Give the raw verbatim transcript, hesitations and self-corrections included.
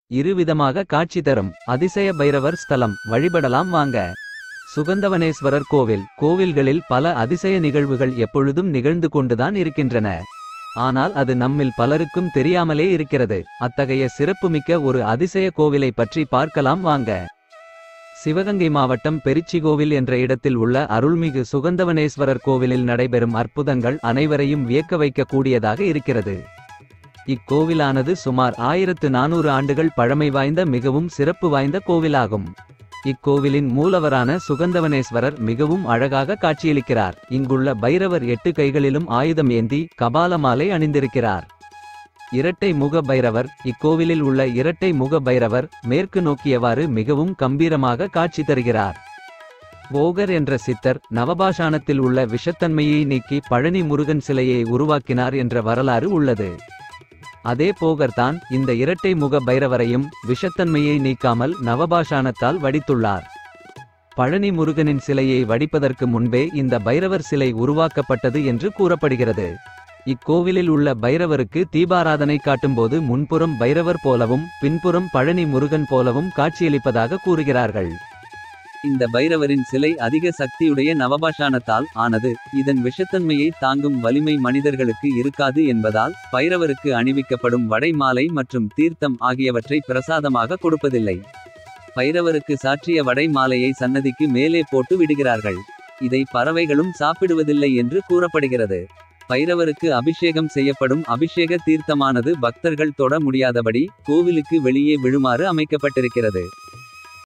இருவிதமாக காட்சி தரும் அதிசய பைரவர் ஸ்தலம் வழிபடலாம் வாங்க. சுகந்தவனேஸ்வரர் கோவில். கோவில்களில் பல அதிசய நிகழ்வுகள் எப்பொழுதும் நிகழ்ந்து கொண்டுதான் இருக்கின்றன. ஆனால் அது நம்மில் பலருக்கும் தெரியாமலே இருக்கிறது. அத்தகைய சிறப்புமிக்க ஒரு அதிசய கோவிலை பற்றி பார்க்கலாம் வாங்க. சிவகங்கை மாவட்டம் பெரிச்சிகோவில் என்ற இடத்தில் உள்ள அருள்மிகு சுகந்தவனேஸ்வரர் கோவிலில் நடைபெறும் அற்புதங்கள் அனைவரையும் வியக்க வைக்க கூடியதாக இருக்கிறது. இக்கோவிலானது சுமார் ஆயிரத்து நானூறு ஆண்டுகள் பழமை வாய்ந்த மிகவும் சிறப்பு வாய்ந்த கோவிலாகும். இக்கோவிலின் மூலவரான சுகந்தவனேஸ்வரர் மிகவும் அழகாக காட்சியளிக்கிறார். இங்குள்ள பைரவர் எட்டு கைகளிலும் ஆயுதம் ஏந்தி கபாலமாலை அணிந்திருக்கிறார். இரட்டை முக பைரவர். இக்கோவிலில் உள்ள இரட்டை முக பைரவர் மேற்கு நோக்கியவாறு மிகவும் கம்பீரமாக காட்சி தருகிறார். போகர் என்ற சித்தர் நவபாஷாணத்தில் உள்ள விஷத்தன்மையை நீக்கி பழனி முருகன் சிலையை உருவாக்கினார் என்ற வரலாறு உள்ளது. அதே போகர்தான் இந்த இரட்டை முக பைரவரையும் விஷத்தன்மையை நீக்காமல் நவபாஷாணத்தால் வடித்துள்ளார். பழனி முருகனின் சிலையை வடிப்பதற்கு முன்பே இந்த பைரவர் சிலை உருவாக்கப்பட்டது என்று கூறப்படுகிறது. இக்கோவிலில் உள்ள பைரவருக்கு தீபாராதனை காட்டும்போது முன்புறம் பைரவர் போலவும் பின்புறம் பழனி முருகன் போலவும் காட்சியளிப்பதாக கூறுகிறார்கள். இந்த பைரவரின் சிலை அதிக சக்தியுடைய நவபாஷாணத்தால் ஆனது. இதன் விஷத்தன்மையை தாங்கும் வலிமை மனிதர்களுக்கு இருக்காது என்பதால் பைரவருக்கு அணிவிக்கப்படும் வடை மாலை மற்றும் தீர்த்தம் ஆகியவற்றை பிரசாதமாக கொடுப்பதில்லை. பைரவருக்கு சாற்றிய வடை மாலையை சன்னதிக்கு மேலே போட்டு விடுகிறார்கள். இதை பறவைகளும் சாப்பிடுவதில்லை என்று கூறப்படுகிறது. பைரவருக்கு அபிஷேகம் செய்யப்படும் அபிஷேக தீர்த்தமானது பக்தர்கள் தொட முடியாதபடி கோவிலுக்கு வெளியே விழுமாறு அமைக்கப்பட்டிருக்கிறது.